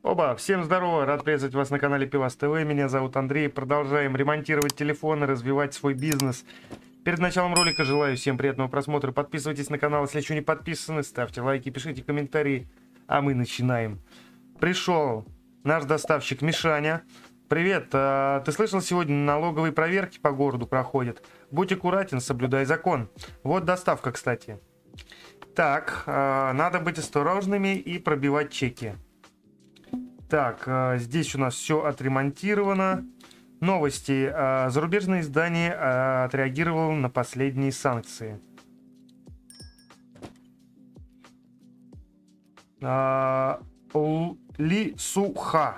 Оба, всем здорово, рад приветствовать вас на канале Пивас ТВ, меня зовут Андрей, продолжаем ремонтировать телефоны, развивать свой бизнес. Перед началом ролика желаю всем приятного просмотра, подписывайтесь на канал, если еще не подписаны, ставьте лайки, пишите комментарии, а мы начинаем. Пришел наш доставщик Мишаня. Привет, ты слышал, сегодня налоговые проверки по городу проходят? Будь аккуратен, соблюдай закон. Вот доставка, кстати. Так, надо быть осторожными и пробивать чеки. Так, здесь у нас все отремонтировано. Новости. Зарубежное издание отреагировало на последние санкции. Ли Суха.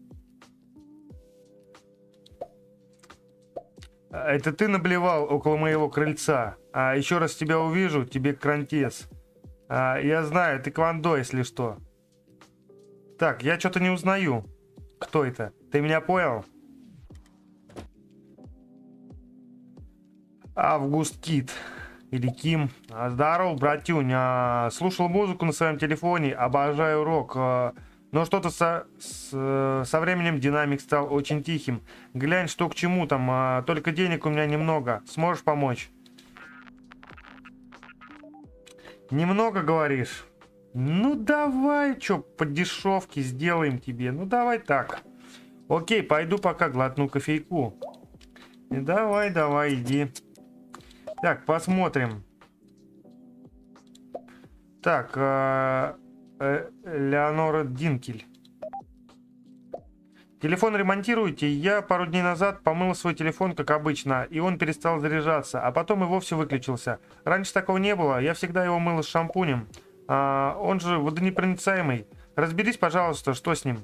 Это ты наблевал около моего крыльца. Еще раз тебя увижу, тебе крантец. Я знаю, ты квандо, если что. Так, я что-то не узнаю. Кто это? Ты меня понял? Август Кит. Или Ким. Здорово, братюнь. Слушал музыку на своем телефоне. Обожаю рок. Но что-то со временем динамик стал очень тихим. Глянь, что к чему там. Только денег у меня немного. Сможешь помочь? Немного, говоришь? Ну давай, что, по дешевке сделаем тебе. Ну давай так. Окей, пойду пока глотну кофейку. И давай, иди. Так, посмотрим. Так, Леонора Динкель. Телефон ремонтируете? Я пару дней назад помыл свой телефон, как обычно, и он перестал заряжаться, а потом и вовсе выключился. Раньше такого не было, я всегда его мыл с шампунем. Он же водонепроницаемый. Разберись, пожалуйста, что с ним.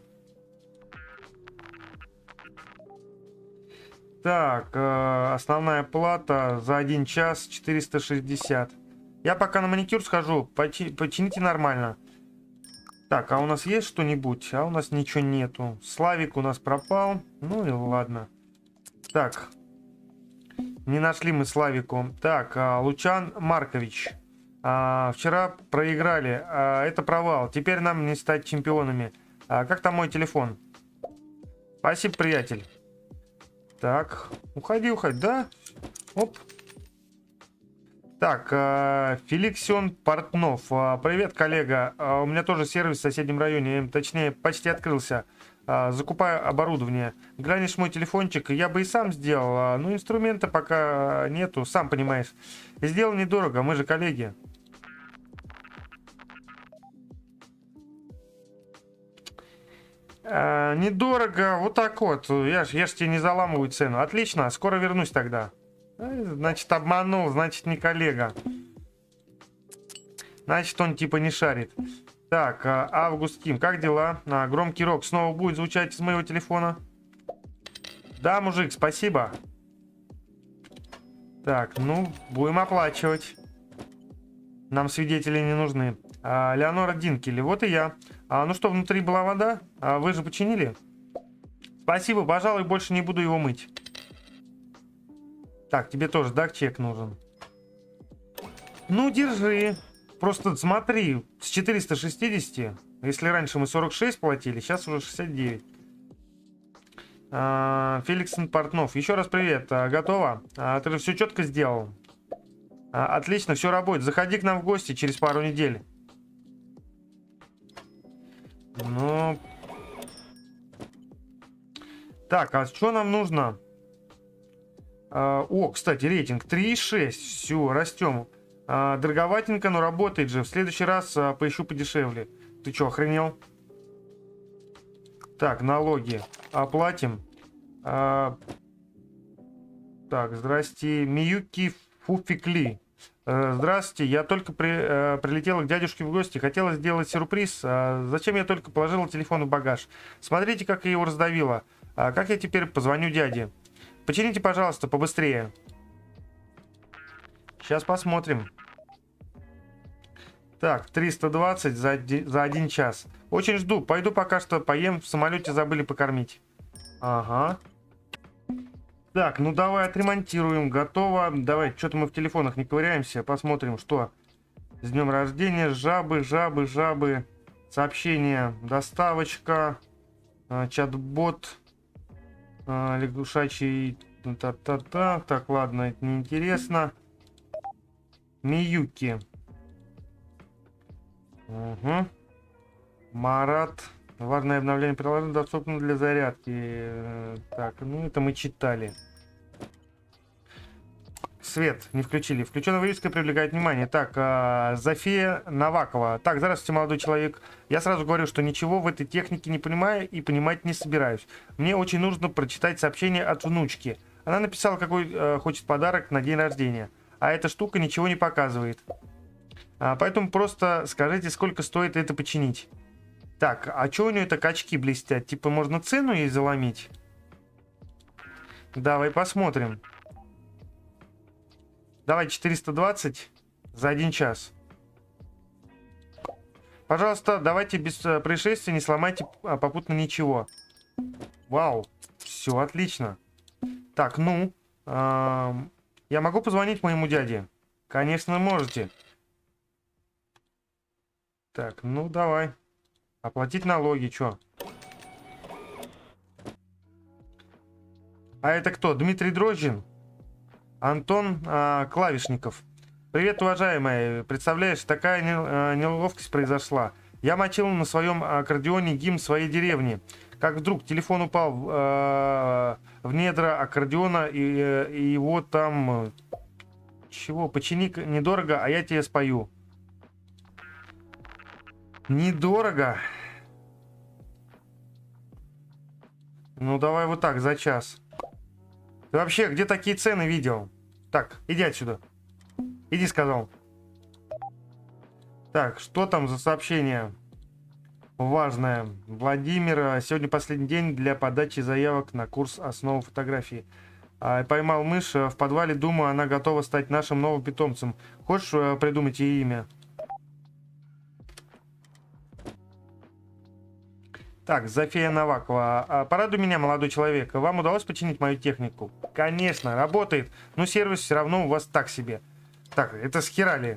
Так, основная плата за 1 час 460. Я пока на маникюр схожу, почините нормально. Так, а у нас есть что-нибудь? А у нас ничего нету. Славик у нас пропал. Ну и ладно. Так, не нашли мы Славику. Так, Лучан Маркович. Вчера проиграли. Это провал. Теперь нам не стать чемпионами. Как там мой телефон? Спасибо, приятель. Так, уходи. Да? Оп. Так, Феликсион Портнов. Привет, коллега. У меня тоже сервис в соседнем районе. Точнее, почти открылся. Закупаю оборудование. Глянешь мой телефончик, я бы и сам сделал. Но инструмента пока нету, сам понимаешь. Сделал недорого, мы же коллеги. Недорого, вот так вот. Я ж тебе не заламываю цену. Отлично, скоро вернусь тогда. Значит, обманул, значит, не коллега. Значит, он типа не шарит. Так, Август Ким, как дела? Громкий рок снова будет звучать из моего телефона? Да, мужик, спасибо. Так, ну, будем оплачивать. Нам свидетели не нужны. Леонора Динкель, вот и я. Ну что, внутри была вода? Вы же починили? Спасибо, пожалуй, больше не буду его мыть. Так, тебе тоже, да, чек нужен? Ну, держи. Просто смотри, с 460, если раньше мы 46 платили, сейчас уже 69. Феликсон Портнов, еще раз привет. Готово? Ты же все четко сделал. Отлично, все работает. Заходи к нам в гости через пару недель. Ну... Так, а что нам нужно? О, кстати, рейтинг 3,6. Все, растем. Дороговатенько, но работает же. В следующий раз поищу подешевле. Ты что, охренел? Так, налоги. Оплатим. Так, здрасте. Миюки Фуфикли. Здравствуйте, я только прилетела к дядюшке в гости. Хотела сделать сюрприз. Зачем я только положила телефон в багаж? Смотрите, как я его раздавила. Как я теперь позвоню дяде? Почините, пожалуйста, побыстрее. Сейчас посмотрим. Так, 320 за 1 час. Очень жду. Пойду пока что поем. В самолете забыли покормить. Ага. Так, ну давай отремонтируем. Готово. Давай, что-то мы в телефонах не ковыряемся. Посмотрим, что. С днем рождения. Жабы. Сообщение. Доставочка. Чат-бот. Лягушачий. Та-та-та. Так, ладно, это неинтересно. Миюки. Угу. Марат. Важное обновление приложения доступно для зарядки. Так, ну это мы читали. Свет не включили. Включенная вывеска привлекает внимание. Так, Зофия Навакова. Так, здравствуйте, молодой человек. Я сразу говорю, что ничего в этой технике не понимаю и понимать не собираюсь. Мне очень нужно прочитать сообщение от внучки. Она написала, какой хочет подарок на день рождения. А эта штука ничего не показывает. Поэтому просто скажите, сколько стоит это починить. Так, а что у нее так очки блестят? Типа можно цену ей заломить? Давай посмотрим. Давай 420 за 1 час. Пожалуйста, давайте без происшествий, не сломайте попутно ничего. Вау, все отлично. Так, ну, я могу позвонить моему дяде? Конечно, можете. Так, ну давай. Оплатить налоги, чё? А это кто? Дмитрий Дрожжин? Антон Клавишников. Привет, уважаемый. Представляешь, такая неловкость произошла. Я мочил на своем аккордеоне гимн своей деревни. Как вдруг телефон упал в недра аккордеона, и его там... Чего? Почини недорого, а я тебе спою. Недорого? Ну, давай вот так, за час. Ты вообще где такие цены видел? Так, иди отсюда. Иди, сказал. Так, что там за сообщение? Важное. Владимир, сегодня последний день для подачи заявок на курс основы фотографии. Поймал мышь в подвале, думаю, она готова стать нашим новым питомцем. Хочешь придумать ей имя? Так, Зофия Навакова. Порадуй меня, молодой человек. Вам удалось починить мою технику? Конечно, работает. Но сервис все равно у вас так себе. Так, это схерали.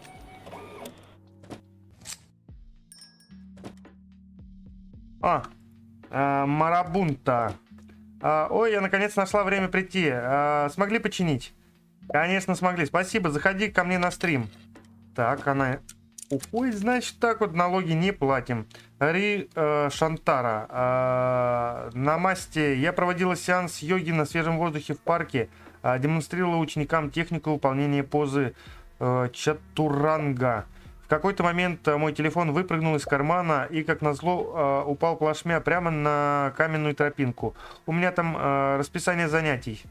Марабунта. Ой, я наконец нашла время прийти. Смогли починить? Конечно, смогли. Спасибо, заходи ко мне на стрим. Так, она... Уходит, значит, так вот налоги не платим. Ри Шантара. Намасте. Я проводила сеанс йоги на свежем воздухе в парке. Демонстрировала ученикам технику выполнения позы чатуранга. В какой-то момент мой телефон выпрыгнул из кармана и, как назло, упал плашмя прямо на каменную тропинку. У меня там расписание занятий.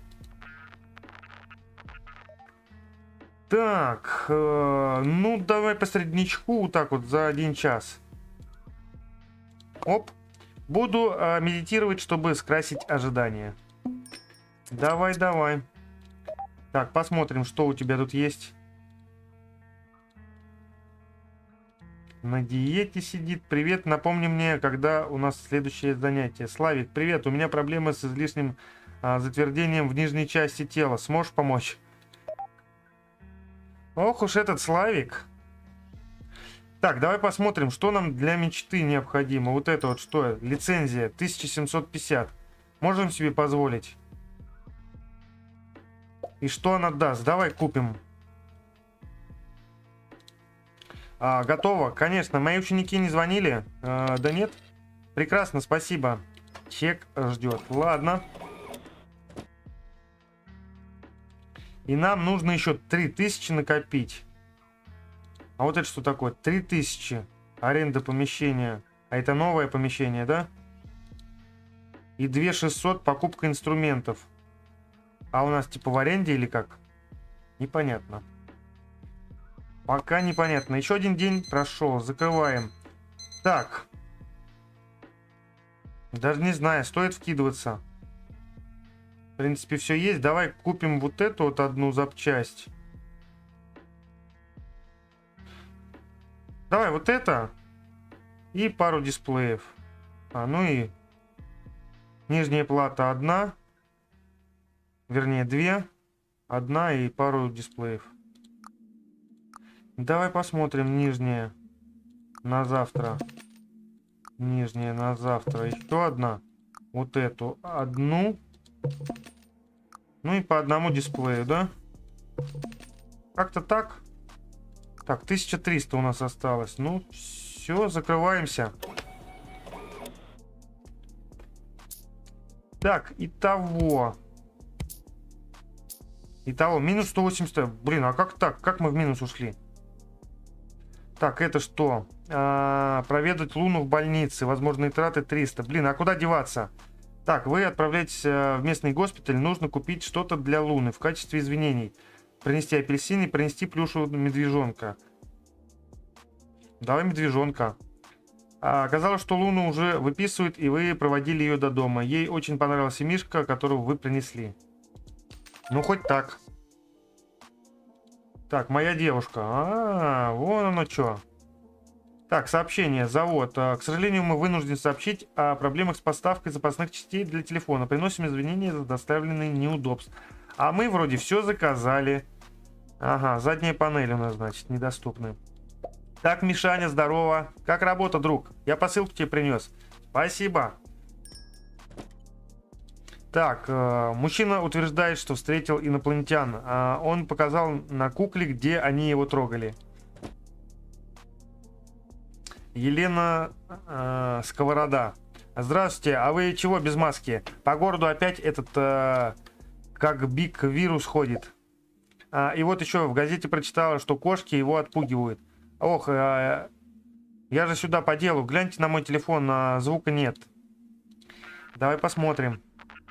Так, ну давай по среднячку вот так вот за 1 час. Оп. Буду медитировать, чтобы скрасить ожидания. Давай, давай. Так, посмотрим, что у тебя тут есть. На диете сидит. Привет, напомни мне, когда у нас следующее занятие. Славик, привет, у меня проблемы с излишним затвердением в нижней части тела. Сможешь помочь? Ох уж этот Славик. Так, давай посмотрим, что нам для мечты необходимо. Вот это вот что? Лицензия 1750. Можем себе позволить? И что она даст? Давай купим. Готово. Конечно, мои ученики не звонили. Да нет? Прекрасно, спасибо. Чек ждет. Ладно. И нам нужно еще 3000 накопить. А вот это что такое? 3000. Аренда помещения. А это новое помещение, да? И 2600 покупка инструментов. А у нас типа в аренде или как? Непонятно. Пока непонятно. Еще один день прошел. Закрываем. Так. Даже не знаю, стоит вкидываться. В принципе, все есть. Давай купим вот эту вот одну запчасть. Давай вот это. И пару дисплеев. Ну и нижняя плата одна. Вернее, 2. Одна и пару дисплеев. Давай посмотрим нижняя на завтра. Нижняя на завтра. Еще одна. Вот эту одну. Ну и по одному дисплею, да? Как-то так. Так, 1300 у нас осталось. Ну, все, закрываемся. Так, итого. Итого, минус 180. Блин, а как так? Как мы в минус ушли? Так, это что? Проведать Луну в больнице. Возможные траты 300. Блин, а куда деваться? Так, вы отправляетесь в местный госпиталь. Нужно купить что-то для Луны в качестве извинений. Принести апельсин и принести плюшевого медвежонка. Давай медвежонка. Оказалось, что Луну уже выписывают, и вы проводили ее до дома. Ей очень понравился мишка, которого вы принесли. Ну, хоть так. Так, моя девушка. Вон оно что. Так, сообщение. Завод. К сожалению, мы вынуждены сообщить о проблемах с поставкой запасных частей для телефона. Приносим извинения за доставленные неудобства. А мы вроде все заказали. Ага, задняя панель у нас, значит, недоступны. Так, Мишаня, здорово. Как работа, друг? Я посылку тебе принес. Спасибо. Так, мужчина утверждает, что встретил инопланетян. Он показал на кукле, где они его трогали. Елена Сковорода. Здравствуйте, а вы чего без маски? По городу опять этот, как биг вирус ходит. И вот еще в газете прочитала, что кошки его отпугивают. Ох, я же сюда по делу. Гляньте на мой телефон, звука нет. Давай посмотрим.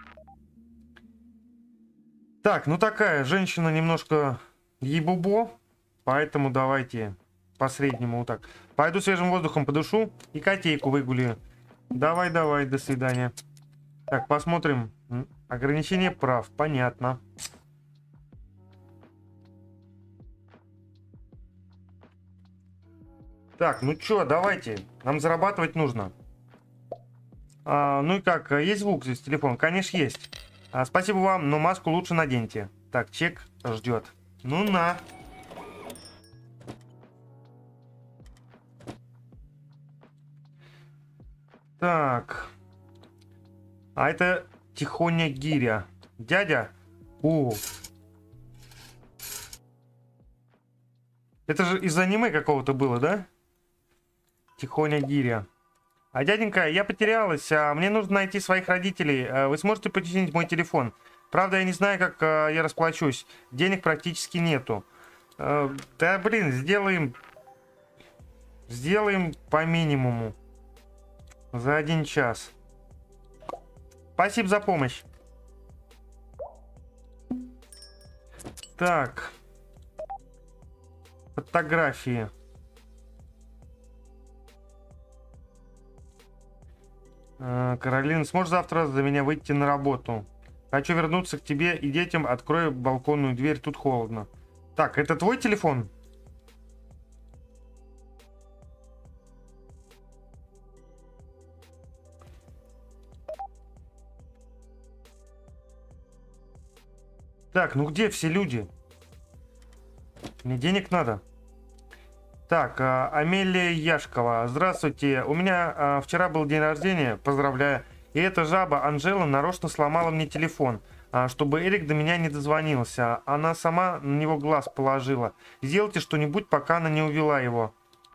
Так, ну такая женщина немножко ебубо, поэтому давайте по среднему вот так. Пойду свежим воздухом подышу и котейку выгуляю. Давай, давай, до свидания. Так, посмотрим. Ограничение прав, понятно. Так, ну чё, давайте. Нам зарабатывать нужно. Ну и как, есть звук здесь телефон? Конечно, есть. Спасибо вам, но маску лучше наденьте. Так, чек ждет. Ну на. Так. А это Тихоня Гиря. Дядя? О. Это же из аниме какого-то было, да? Тихоня Гиря. Дяденька, я потерялась. Мне нужно найти своих родителей. Вы сможете починить мой телефон? Правда, я не знаю, как я расплачусь. Денег практически нету. Да, блин, сделаем по минимуму. За 1 час. Спасибо за помощь. Так. Фотографии. Каролина, сможешь завтра за меня выйти на работу? Хочу вернуться к тебе и детям. Открой балконную дверь, тут холодно. Так, это твой телефон? Так, ну где все люди? Мне денег надо. Так, Амелия Яшкова. Здравствуйте. У меня вчера был день рождения. Поздравляю. И эта жаба Анжела нарочно сломала мне телефон, чтобы Эрик до меня не дозвонился. Она сама на него глаз положила. Сделайте что-нибудь, пока она не увела его.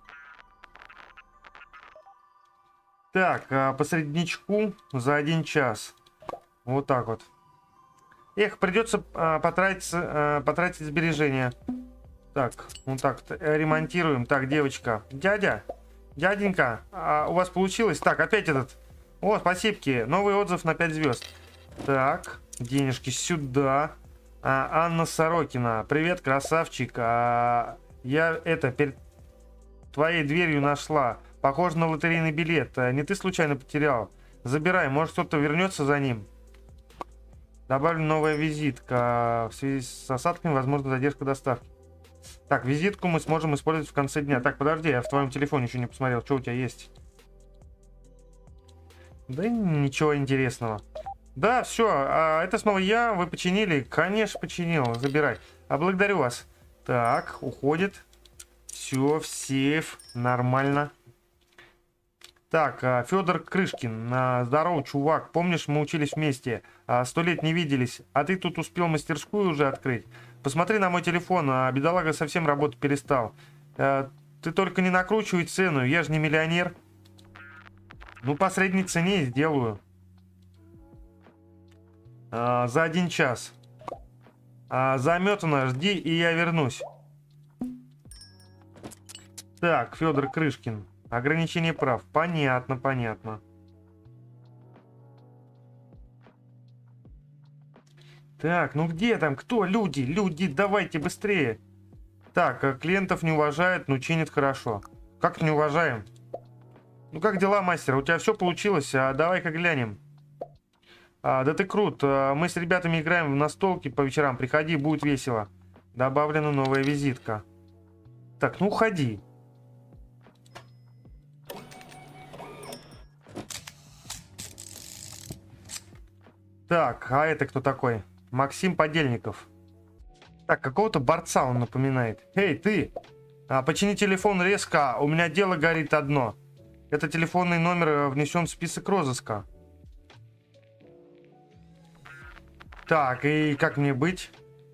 Так, по среднячку за 1 час. Вот так вот. Эх, придется потратить сбережения. Так, вот так ремонтируем. Так, девочка. Дяденька, у вас получилось? Так, опять этот. О, спасибо. Новый отзыв на 5 звезд. Так, денежки сюда. Анна Сорокина. Привет, красавчик. Я это перед твоей дверью нашла. Похоже на лотерейный билет. Не ты случайно потерял? Забирай, может кто-то вернется за ним. Добавлю новая визитка. В связи с осадками возможна задержка доставки. Так, визитку мы сможем использовать в конце дня. Так, подожди, я в твоем телефоне еще не посмотрел, что у тебя есть. Да ничего интересного. Да, все, это снова я, вы починили? Конечно, починил, забирай. Благодарю вас. Так, уходит. Все, в сейф, нормально. Так, Федор Крышкин. Здорово, чувак. Помнишь, мы учились вместе. 100 лет не виделись. А ты тут успел мастерскую уже открыть? Посмотри на мой телефон. Бедолага совсем работать перестал. Ты только не накручивай цену. Я же не миллионер. Ну, по средней цене сделаю. За 1 час. Заметано, жди, и я вернусь. Так, Федор Крышкин. Ограничение прав. Понятно, понятно. Так, ну где там? Кто? Люди, люди, давайте быстрее. Так, клиентов не уважают, но чинит хорошо. Как не уважаем? Ну как дела, мастер? У тебя все получилось? Давай-ка глянем. Да ты крут. Мы с ребятами играем в настолки по вечерам. Приходи, будет весело. Добавлена новая визитка. Так, ну уходи. Так, а это кто такой? Максим Подельников. Так, какого-то борца он напоминает. Эй, ты! Почини телефон резко, у меня дело горит одно. Это телефонный номер внесен в список розыска. Так, и как мне быть?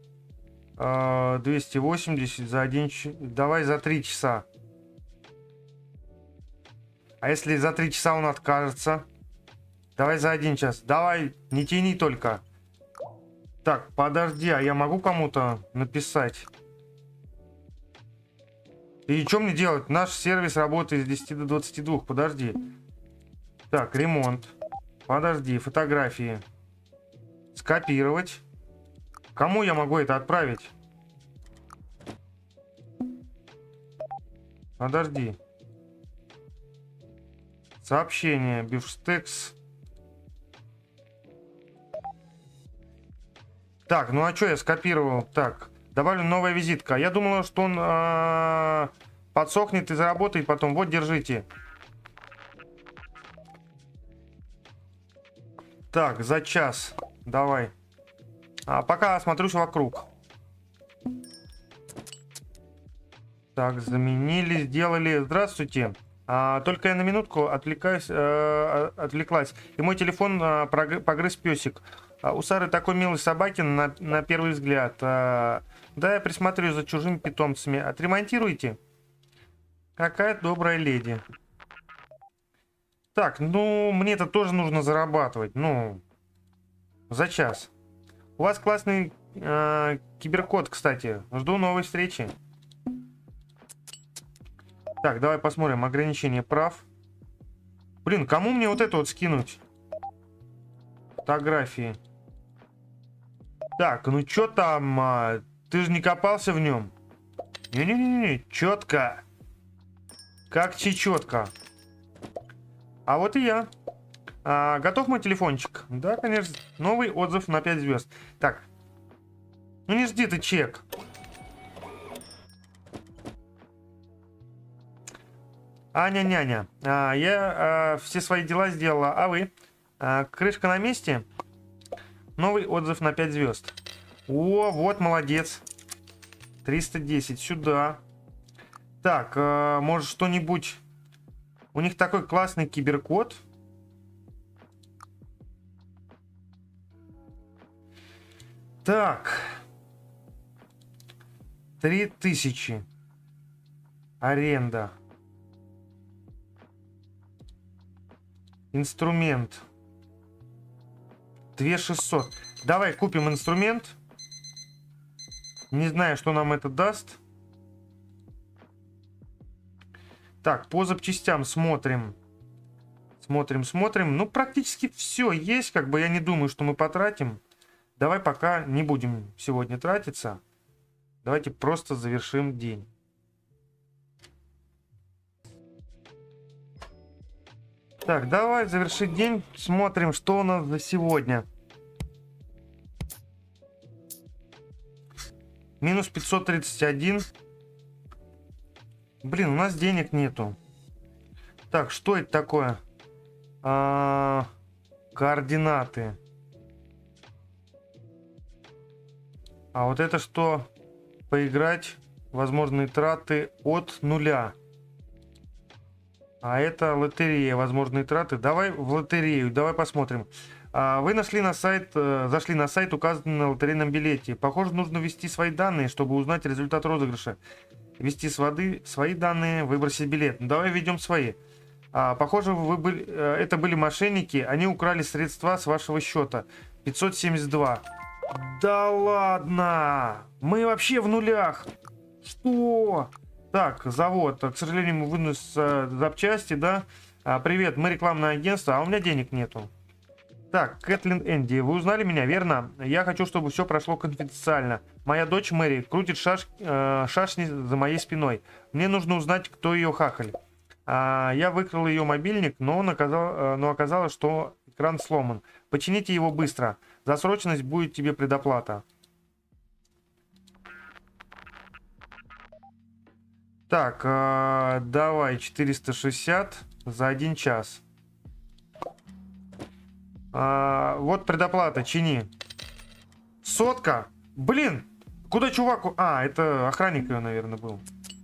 280 за 1 час. Давай за 3 часа. А если за 3 часа он откажется? Давай за 1 час. Давай, не тяни только. Так, подожди, а я могу кому-то написать? И что мне делать? Наш сервис работает с 10 до 22. Подожди. Так, ремонт. Подожди, фотографии. Скопировать. Кому я могу это отправить? Подожди. Сообщение. Бифштекс. Так, ну а что я скопировал? Так, добавлю новая визитка. Я думала, что он подсохнет и заработает потом. Вот, держите. Так, за час. Давай. Пока осмотрюсь вокруг. Так, заменили, сделали. Здравствуйте. Только я на минутку отвлеклась. И мой телефон погрыз песик. У Сары такой милый собакин на первый взгляд. Да, я присмотрю за чужими питомцами. Отремонтируйте. Какая добрая леди. Так, ну, мне-то тоже нужно зарабатывать. Ну, за час. У вас классный киберкот, кстати. Жду новой встречи. Так, давай посмотрим. Ограничение прав. Блин, кому мне вот это вот скинуть? Фотографии. Так, ну чё там? Ты же не копался в нем? Не-не-не, четко. Как чечетко. А вот и я. Готов мой телефончик? Да, конечно. Новый отзыв на 5 звезд. Так. Ну не жди ты чек. Няня. Я все свои дела сделала. А вы? Крышка на месте? Новый отзыв на 5 звезд. О, вот, молодец. 310. Сюда. Так, может что-нибудь... У них такой классный киберкод. Так. 3000. Аренда. Инструмент. 2600. Давай купим инструмент. Не знаю, что нам это даст. Так, по запчастям смотрим. Смотрим. Ну, практически все есть. Как бы я не думаю, что мы потратим. Давай пока не будем сегодня тратиться. Давайте просто завершим день. Так, давай завершить день. Смотрим, что у нас за сегодня. Минус 531. Блин, у нас денег нету. Так, что это такое? Координаты. А вот это что? Поиграть. Возможные траты от 0. А это лотерея, возможные траты. Давай в лотерею, давай посмотрим. Вы нашли на сайт, зашли на сайт, указанный на лотерейном билете. Похоже, нужно ввести свои данные, чтобы узнать результат розыгрыша. Ввести свои данные, выбросить билет. Ну, давай введем свои. Похоже, это были мошенники. Они украли средства с вашего счета. 572. Да ладно! Мы вообще в нулях. Что? Так, завод. К сожалению, мы вынес запчасти, да? Привет, мы рекламное агентство, а у меня денег нету. Так, Кэтлин Энди, вы узнали меня, верно? Я хочу, чтобы все прошло конфиденциально. Моя дочь Мэри крутит шашни за моей спиной. Мне нужно узнать, кто ее хахаль. Я выкрал ее мобильник, но оказалось, что экран сломан. Почините его быстро. За срочность будет тебе предоплата. Так, давай 460 за 1 час. Вот предоплата, чини. 100. Блин, куда чуваку? Это охранник ее, наверное, был.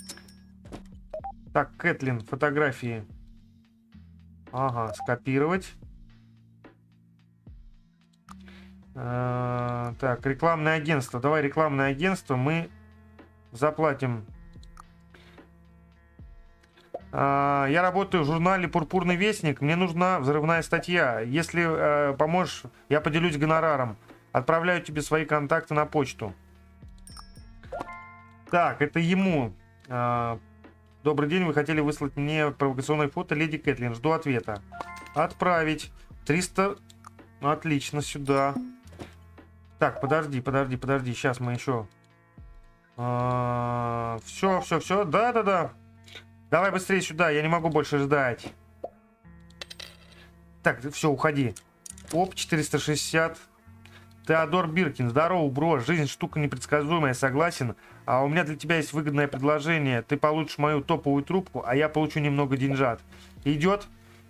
Так, Кэтлин, фотографии. Ага, скопировать. Так, рекламное агентство. Давай рекламное агентство мы заплатим. Я работаю в журнале «Пурпурный вестник». Мне нужна взрывная статья. Если поможешь, я поделюсь гонораром. Отправляю тебе свои контакты на почту. Так, это ему. Добрый день, вы хотели выслать мне провокационное фото леди Кэтлин. Жду ответа. Отправить. 300. Отлично, сюда. Так, подожди. Сейчас мы еще... Все. Да. Давай быстрее сюда, я не могу больше ждать. Так, все, уходи. Оп, 460. Теодор Биркин, здорово, бро. Жизнь штука непредсказуемая, согласен. А у меня для тебя есть выгодное предложение. Ты получишь мою топовую трубку, а я получу немного деньжат. Идет?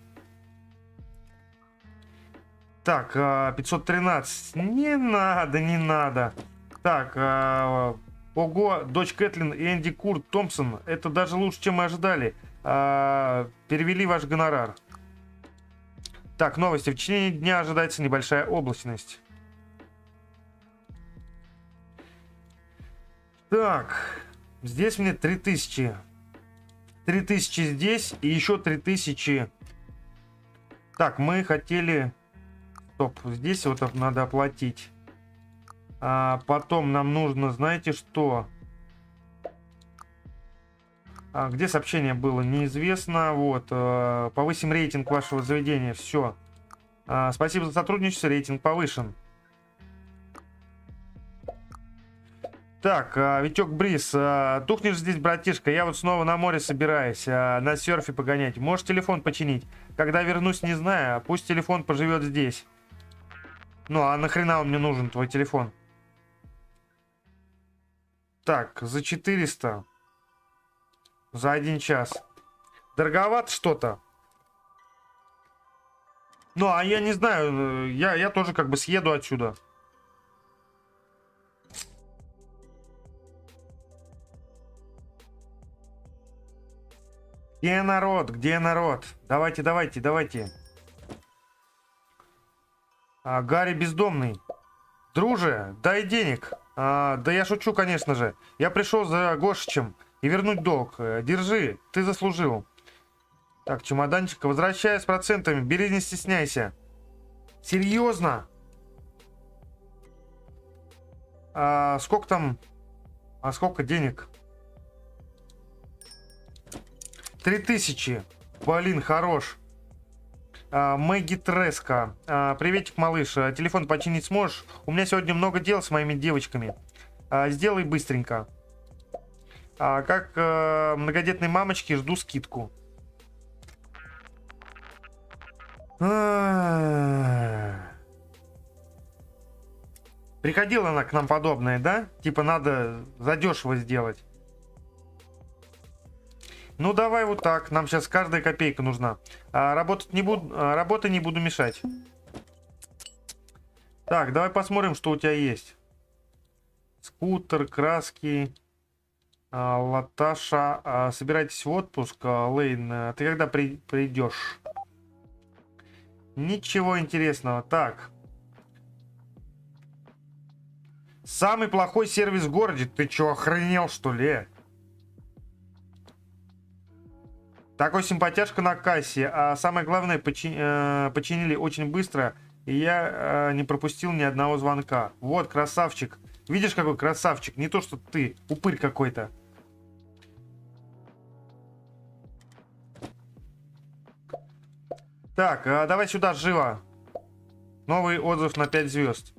Так, 513. Не надо. Так, ого, дочь Кэтлин и Энди Курт Томпсон. Это даже лучше, чем мы ожидали. Перевели ваш гонорар. Так, новости. В течение дня ожидается небольшая облачность. Так, здесь мне 3000. 3000 здесь и еще 3000. Так, мы хотели... Стоп, здесь вот надо оплатить. Потом нам нужно, знаете что? Где сообщение было? Неизвестно. Вот. Повысим рейтинг вашего заведения. Все. Спасибо за сотрудничество. Рейтинг повышен. Так, Витек Бриз. Тухнешь здесь, братишка. Я вот снова на море собираюсь. На серфе погонять. Можешь телефон починить? Когда вернусь, не знаю. Пусть телефон поживет здесь. Ну, а нахрена он мне нужен, твой телефон? Так, за 400. За 1 час. Дороговато что-то. Ну, а я не знаю. Я тоже как бы съеду отсюда. Где народ? Где народ? Давайте. Гарри бездомный. Друже, дай денег. Да я шучу, конечно же. Я пришел за Гошичем и вернуть долг. Держи, ты заслужил. Так, чемоданчик. Возвращаю с процентами. Бери, не стесняйся. Серьезно? Сколько там? Сколько денег? 3000. Блин, хорош. Мэгги Треска. Приветик, малыш. Телефон починить сможешь? У меня сегодня много дел с моими девочками. Сделай быстренько. Как многодетной мамочке жду скидку. Приходила она к нам подобная, да? Типа надо задешево сделать. Ну давай вот так. Нам сейчас каждая копейка нужна. Работать не буду, работы не буду мешать. Так, давай посмотрим, что у тебя есть. Скутер, краски. Латаша, собирайтесь в отпуск. Лейн, ты когда придешь? Ничего интересного. Так. Самый плохой сервис в городе. Ты чё, охренел, что ли? Такой симпатяшка на кассе. А самое главное, починили очень быстро. И я не пропустил ни одного звонка. Вот, красавчик. Видишь, какой красавчик? Не то, что ты, упырь какой-то. Так, давай сюда, живо. Новый отзыв на 5 звезд.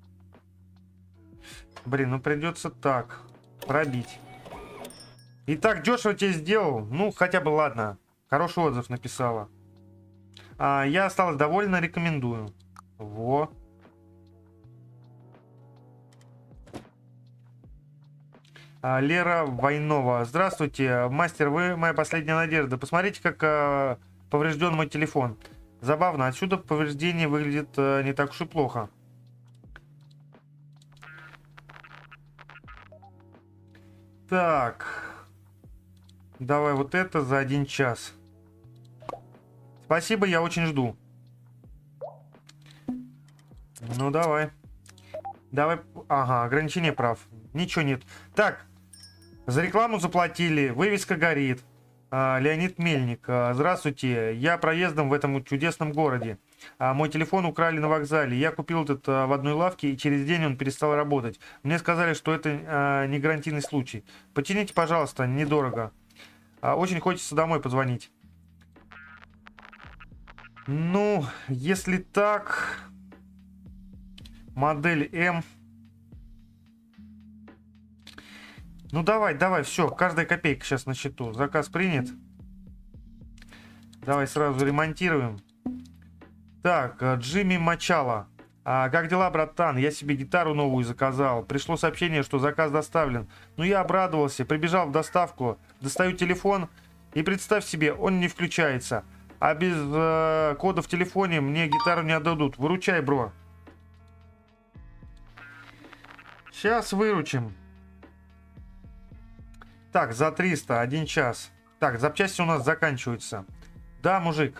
Блин, ну придется так. Пробить. И так дешево тебе сделал. Ну, хотя бы ладно. Хороший отзыв написала. Я осталась довольна, рекомендую. Во. Лера Войнова. Здравствуйте, мастер, вы моя последняя надежда. Посмотрите, как поврежден мой телефон. Забавно, отсюда повреждение выглядит не так уж и плохо. Так. Давай вот это за 1 час. Спасибо, я очень жду. Ну, давай. Давай. Ага, ограничение прав. Ничего нет. Так. За рекламу заплатили. Вывеска горит. Леонид Мельник. Здравствуйте. Я проездом в этом чудесном городе. Мой телефон украли на вокзале. Я купил этот в одной лавке, и через день он перестал работать. Мне сказали, что это не гарантийный случай. Почините, пожалуйста, недорого. Очень хочется домой позвонить. Ну, если так... Модель М. Ну, давай, все. Каждая копейка сейчас на счету. Заказ принят. Давай сразу ремонтируем. Так, Джимми Мачало. Как дела, братан? Я себе гитару новую заказал. Пришло сообщение, что заказ доставлен. Ну, я обрадовался. Прибежал в доставку. Достаю телефон. И представь себе, он не включается. А без кода в телефоне мне гитару не отдадут. Выручай, бро. Сейчас выручим. Так, за 300, 1 час. Так, запчасти у нас заканчиваются. Да, мужик.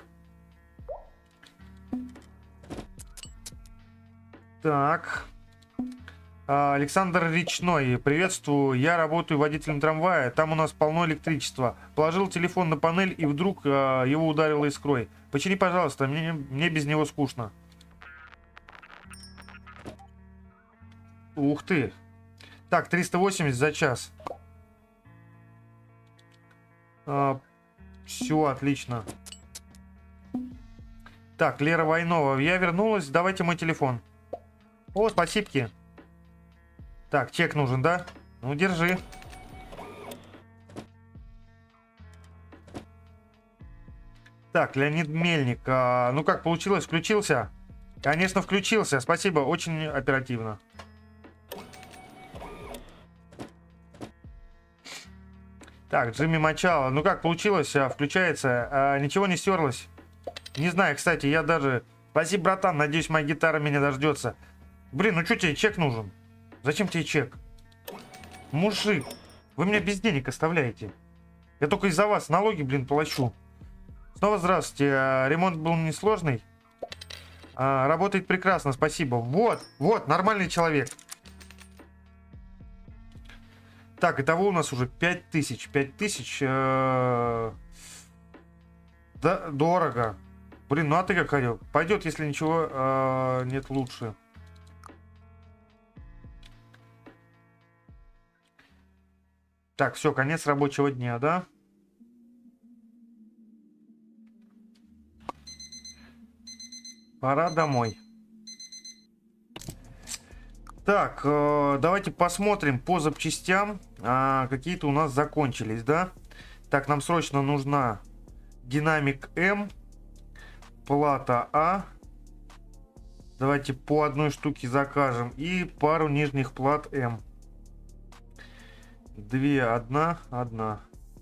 Так. Александр Речной. Приветствую. Я работаю водителем трамвая. Там у нас полно электричества. Положил телефон на панель, и вдруг его ударило искрой. Почини, пожалуйста, мне без него скучно. Ух ты. Так, 380 за час. Все, отлично. Так, Лера Войнова. Я вернулась. Давайте мой телефон. О, спасибо. Так, чек нужен, да? Ну, держи. Так, Леонид Мельник. Ну как, получилось? Включился? Конечно, включился. Спасибо, очень оперативно. Так, Джимми Мачало. Ну как, получилось? Включается. Ничего не стерлось? Не знаю, кстати, я даже... Спасибо, братан. Надеюсь, моя гитара меня дождется. Блин, ну что тебе чек нужен? Зачем тебе чек? Мужик, вы меня без денег оставляете. Я только из-за вас налоги, блин, плачу. Снова здравствуйте. Ремонт был несложный. Работает прекрасно, спасибо. Вот, нормальный человек. Так, итого у нас уже 5000. 5000... Да, дорого. Блин, ну а ты как хотел? Пойдет, если ничего нет лучше. Так, все, конец рабочего дня, да? Пора домой. Так, давайте посмотрим по запчастям. Какие-то у нас закончились, да? Так, нам срочно нужна динамик М, плата А. Давайте по одной штуке закажем. И пару нижних плат М. 2, 1.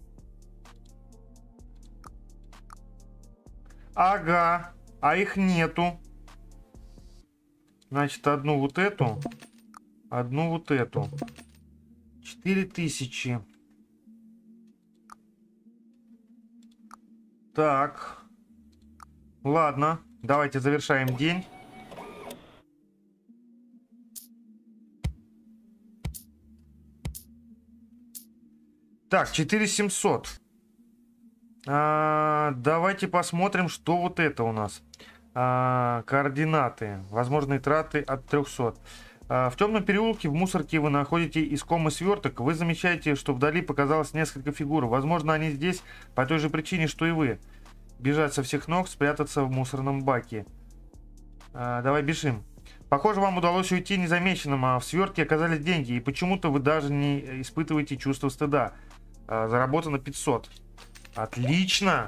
Ага, а их нету. Значит, одну вот эту, одну вот эту. 4000. Так. Ладно, давайте завершаем день. Так, 4700. Давайте посмотрим, что вот это у нас. Координаты. Возможные траты от 300. В темном переулке в мусорке вы находите искомый сверток. Вы замечаете, что вдали показалось несколько фигур. Возможно, они здесь по той же причине, что и вы. Бежать со всех ног, спрятаться в мусорном баке. Давай бежим. Похоже, вам удалось уйти незамеченным, а в свертке оказались деньги. И почему-то вы даже не испытываете чувство стыда. Заработано 500. Отлично.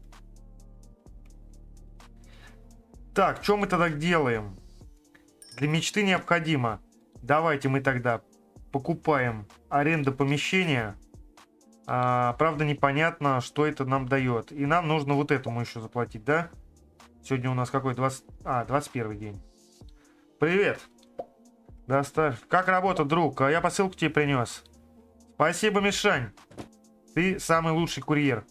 Так, что мы тогда делаем? Для мечты необходимо. Давайте мы тогда покупаем аренду помещения. Правда, непонятно, что это нам дает. И нам нужно вот этому еще заплатить, да? Сегодня у нас какой? 21 день. Привет. Доставь. Как работа, друг? Я посылку тебе принес. Спасибо, Мишань. Ты самый лучший курьер.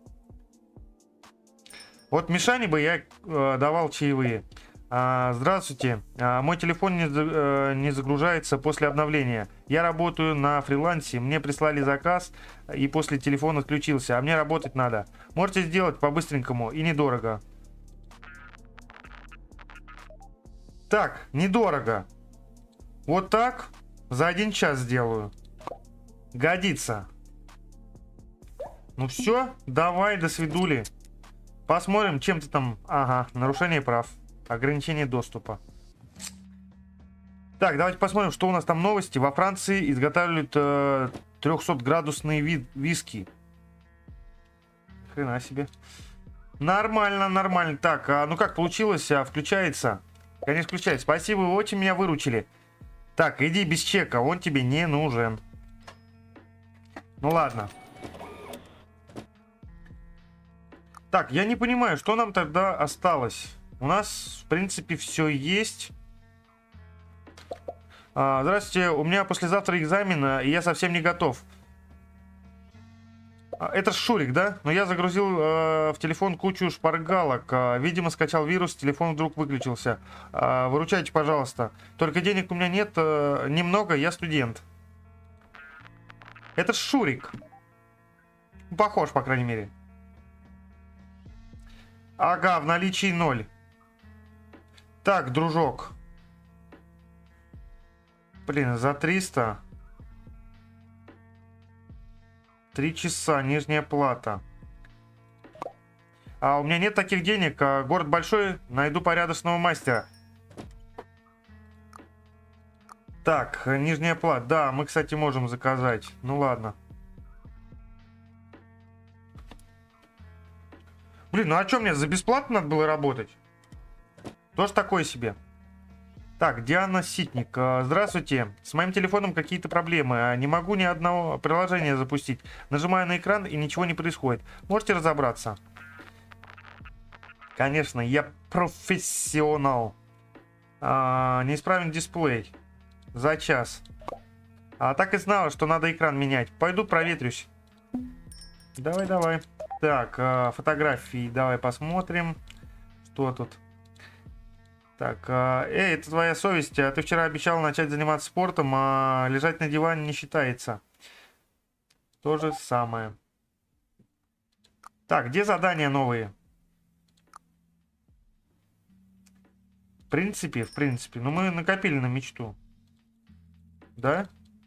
Вот Мишане бы я давал чаевые. Здравствуйте. Мой телефон не загружается после обновления. Я работаю на фрилансе. Мне прислали заказ, и после телефон отключился. А мне работать надо. Можете сделать по-быстренькому и недорого. Так, недорого. Вот так за 1 час сделаю. Годится. Ну все, давай, до свидули. Посмотрим, чем ты там... Ага, нарушение прав. Ограничение доступа. Так, давайте посмотрим, что у нас там новости. Во Франции изготавливают 300-градусные виски. Хрена себе. Нормально, нормально. Так, ну как получилось? Включается? Конечно, включается. Спасибо, вы очень меня выручили. Так, иди без чека, он тебе не нужен. Ну ладно. Так, я не понимаю, что нам тогда осталось. У нас, в принципе, все есть. Здравствуйте, у меня послезавтра экзамен, и я совсем не готов. Это Шурик, да? Но я загрузил в телефон кучу шпаргалок. Видимо, скачал вирус, телефон вдруг выключился. Выручайте, пожалуйста. Только денег у меня нет, немного, я студент. Это Шурик. Похож, по крайней мере. Ага, в наличии 0. Так, дружок. Блин, за 300. 3 часа, нижняя плата. У меня нет таких денег. Город большой, найду порядочного мастера. Так, нижняя плата. Да, мы, кстати, можем заказать. Ну ладно. Блин, ну а что, мне за бесплатно надо было работать? Тоже такое себе. Так, Диана Ситник. Здравствуйте. С моим телефоном какие-то проблемы. Не могу ни одного приложения запустить. Нажимаю на экран, и ничего не происходит. Можете разобраться? Конечно, я профессионал. Неисправен дисплей. За час. Так и знала, что надо экран менять. Пойду проветрюсь. Давай, давай. Так, фотографии давай посмотрим. Что тут? Так, это твоя совесть. Ты вчера обещал начать заниматься спортом, а лежать на диване не считается. То же самое. Так, где задания новые? В принципе. Ну, мы накопили на мечту. Да?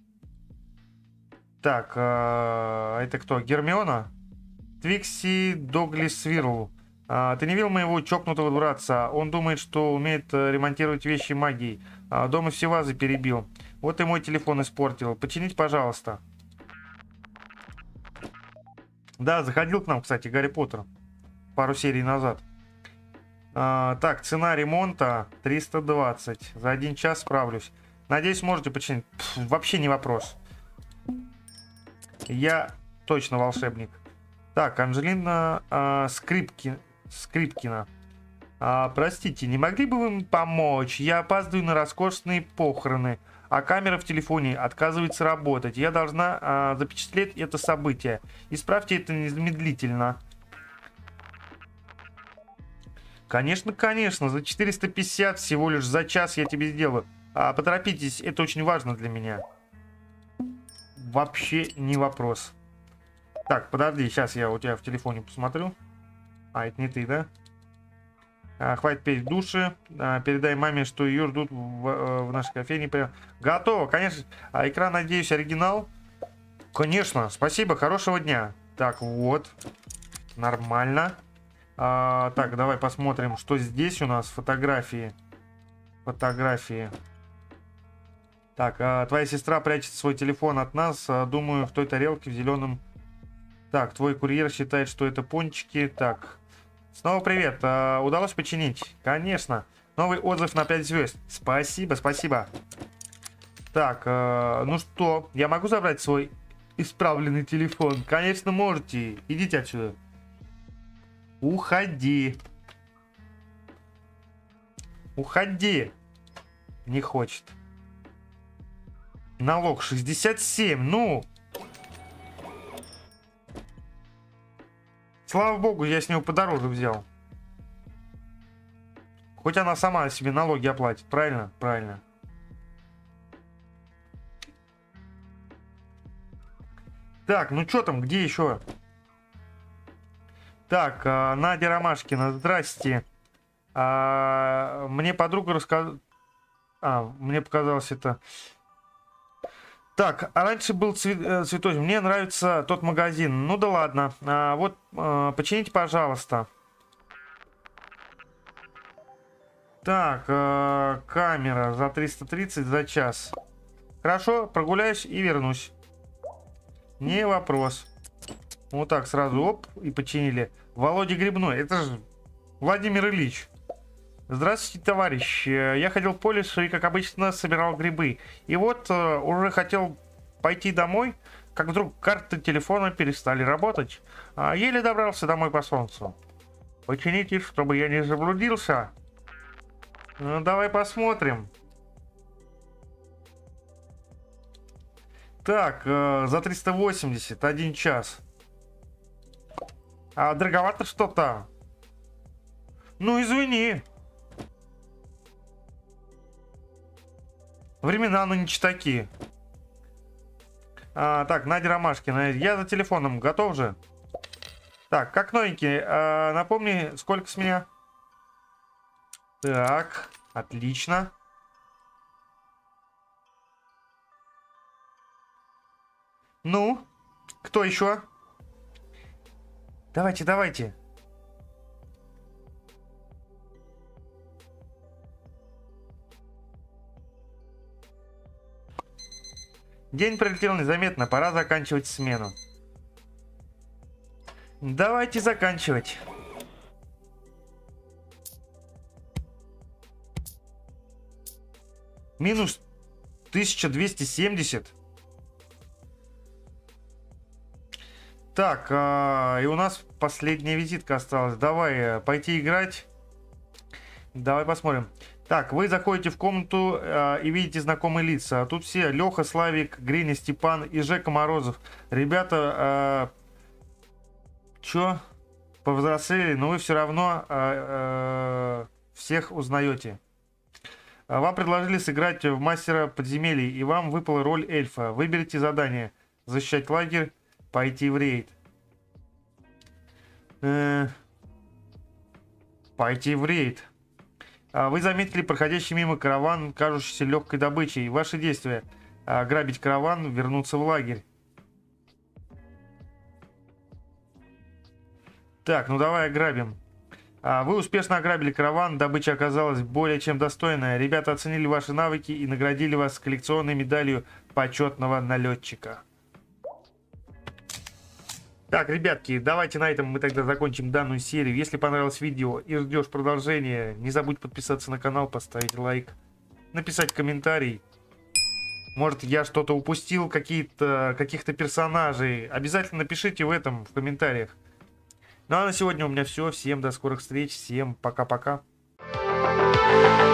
Так, это кто? Гермиона? Твикси Доглис Свирл. Ты не видел моего чокнутого братца? Он думает, что умеет ремонтировать вещи магией. Дома все вазы перебил. Вот и мой телефон испортил. Починить, пожалуйста. Да, заходил к нам, кстати, Гарри Поттер. Пару серий назад. Так, цена ремонта 320. За 1 час справлюсь. Надеюсь, сможете починить. Вообще не вопрос. Я точно волшебник. Так, Анжелина Скрипкина. Простите, не могли бы вы мне помочь? Я опаздываю на роскошные похороны, а камера в телефоне отказывается работать. Я должна запечатлеть это событие. Исправьте это незамедлительно. Конечно, конечно, за 450 всего лишь за час я тебе сделаю. Поторопитесь, это очень важно для меня. Вообще не вопрос. Так, подожди, сейчас я у тебя в телефоне посмотрю. Это не ты, да? Хватит петь в душе. Передай маме, что ее ждут в нашей кофейне. Готово, конечно. Экран, надеюсь, оригинал. Конечно, спасибо, хорошего дня. Так, вот. Нормально. Так, давай посмотрим, что здесь у нас. Фотографии. Фотографии. Так, твоя сестра прячет свой телефон от нас. Думаю, в той тарелке в зеленом. Так, твой курьер считает, что это пончики. Так, снова привет. Удалось починить? Конечно. Новый отзыв на 5 звезд. Спасибо, спасибо. Так, ну что, я могу забрать свой исправленный телефон? Конечно, можете. Идите отсюда. Уходи. Уходи. Не хочет. Налог 67. Ну. Слава богу, я с него подороже взял. Хоть она сама себе налоги оплатит. Правильно? Правильно. Так, ну что там? Где еще? Так, Надя Ромашкина, здрасте. Мне подруга рассказала... мне показалось это... Так, раньше был цветочек. Мне нравится тот магазин. Ну да ладно. Вот, почините, пожалуйста. Так, камера за 330 за час. Хорошо, прогуляюсь и вернусь. Не вопрос. Вот так сразу, оп, и починили. Володя Грибной, это же Владимир Ильич. Здравствуйте, товарищ. Я ходил по лесу и, как обычно, собирал грибы. И вот уже хотел пойти домой, как вдруг карты телефона перестали работать. Еле добрался домой по солнцу. Почините, чтобы я не заблудился. Ну, давай посмотрим. Так, за 380, 1 час. Дороговато что-то. Ну, извини. Времена нынче такие. Так, Надя Ромашкина. Я за телефоном. Готов же? Так, как новенький. Напомни, сколько с меня? Так, отлично. Ну, кто еще? Давайте, давайте. День пролетел незаметно, пора заканчивать смену. Давайте заканчивать. Минус 1270. Так, и у нас последняя визитка осталась. Давай, пойти играть. Давай посмотрим. Так, вы заходите в комнату и видите знакомые лица. Тут все: Леха, Славик, Гриня, Степан и Жека Морозов. Ребята, чё? Повзрослели, но вы все равно всех узнаете. Вам предложили сыграть в мастера подземелий, и вам выпала роль эльфа. Выберите задание: защищать лагерь, пойти в рейд. Пойти в рейд. Вы заметили проходящий мимо караван, кажущийся легкой добычей. Ваши действия: грабить караван, вернуться в лагерь. Так, ну давай ограбим. Вы успешно ограбили караван, добыча оказалась более чем достойная. Ребята оценили ваши навыки и наградили вас коллекционной медалью почетного налетчика. Так, ребятки, давайте на этом мы тогда закончим данную серию. Если понравилось видео и ждешь продолжения, не забудь подписаться на канал, поставить лайк, написать комментарий. Может, я что-то упустил, каких-то персонажей. Обязательно напишите в комментариях. Ну а на сегодня у меня все. Всем до скорых встреч. Всем пока-пока.